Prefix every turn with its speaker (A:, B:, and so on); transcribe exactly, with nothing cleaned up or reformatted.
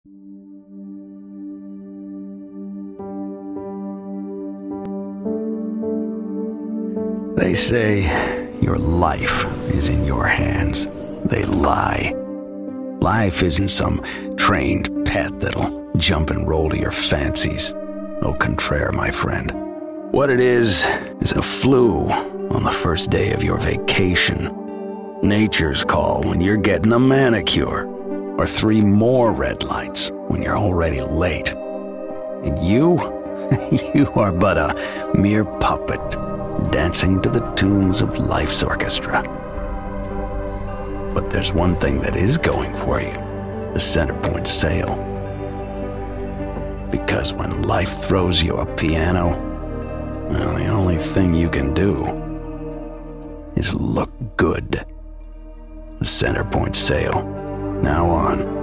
A: They say your life is in your hands. They lie. Life isn't some trained pet that'll jump and roll to your fancies. Au contraire, my friend. What it is, is a flu on the first day of your vacation. Nature's call when you're getting a manicure, or three more red lights when you're already late. And you, you are but a mere puppet dancing to the tunes of life's orchestra. But there's one thing that is going for you, the Centrepoint sale. Because when life throws you a piano, well, the only thing you can do is look good. The Centrepoint sale, now on